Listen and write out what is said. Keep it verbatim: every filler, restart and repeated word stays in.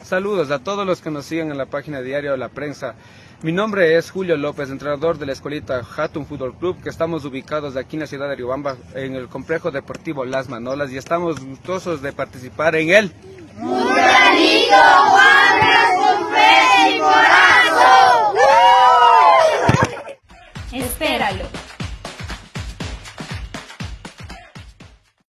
Saludos a todos los que nos siguen en la página Diario de la Prensa. Mi nombre es Julio López, entrenador de la escuelita Hatun Fútbol Club, que estamos ubicados aquí en la ciudad de Riobamba, en el complejo deportivo Las Manolas, y estamos gustosos de participar en el Mundialito.